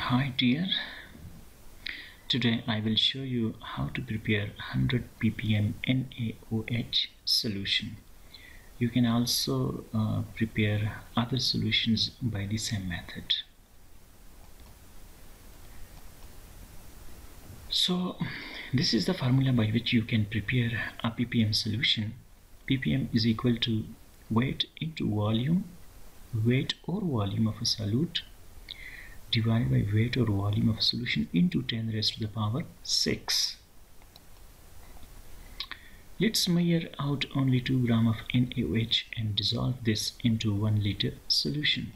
Hi dear, today I will show you how to prepare 100 ppm NaOH solution. You can also prepare other solutions by the same method. So this is the formula by which you can prepare a ppm solution. ppm is equal to weight into volume, weight or volume of a solute divided by weight or volume of a solution into 10 raised to the power 6. Let's measure out only 2 grams of NaOH and dissolve this into 1 liter solution.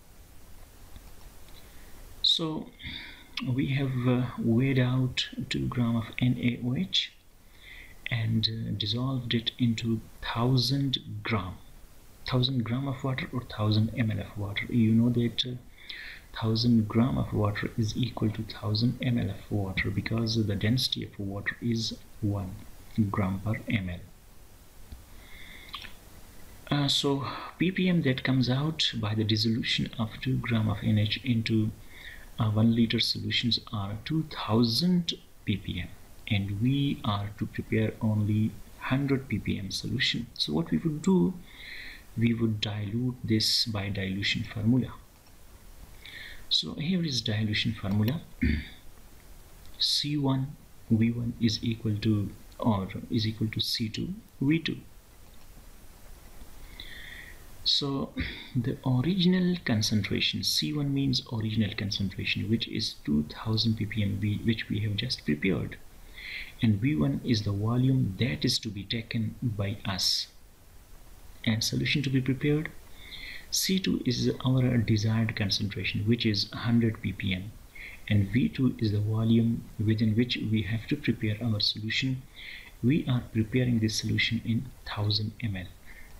So we have weighed out 2 grams of NaOH and dissolved it into 1000 grams of water or 1000 ml of water. You know that 1000 grams of water is equal to 1000 ml of water because the density of water is 1 gram per ml. So ppm that comes out by the dissolution of 2 grams of NaOH into 1 liter solutions are 2000 ppm, and we are to prepare only 100 ppm solution. So what we would do, we would dilute this by dilution formula. So here is dilution formula. C1 V1 is equal to C2 V2. So the original concentration, C1 means original concentration, which is 2000 ppm, which we have just prepared, and V1 is the volume that is to be taken by us and solution to be prepared. C2 is our desired concentration, which is 100 ppm, and V2 is the volume within which we have to prepare our solution. We are preparing this solution in 1000 ml.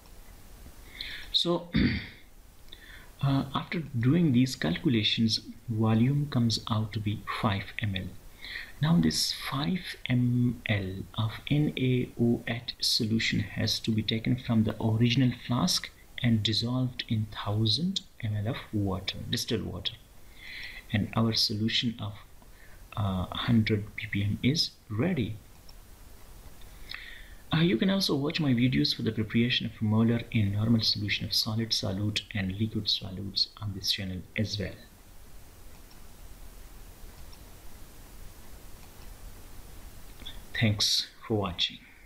So after doing these calculations, volume comes out to be 5 ml. Now this 5 ml of NaOH solution has to be taken from the original flask and dissolved in 1000 ml of water, distilled water, and our solution of 100 ppm is ready. You can also watch my videos for the preparation of molar and normal solution of solid solute and liquid solutes on this channel as well. Thanks for watching.